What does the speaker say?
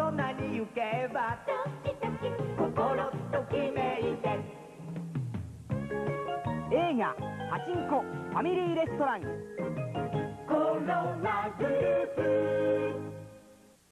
大人に行けば心ときめいて。 映画「パチンコファミリーレストラン」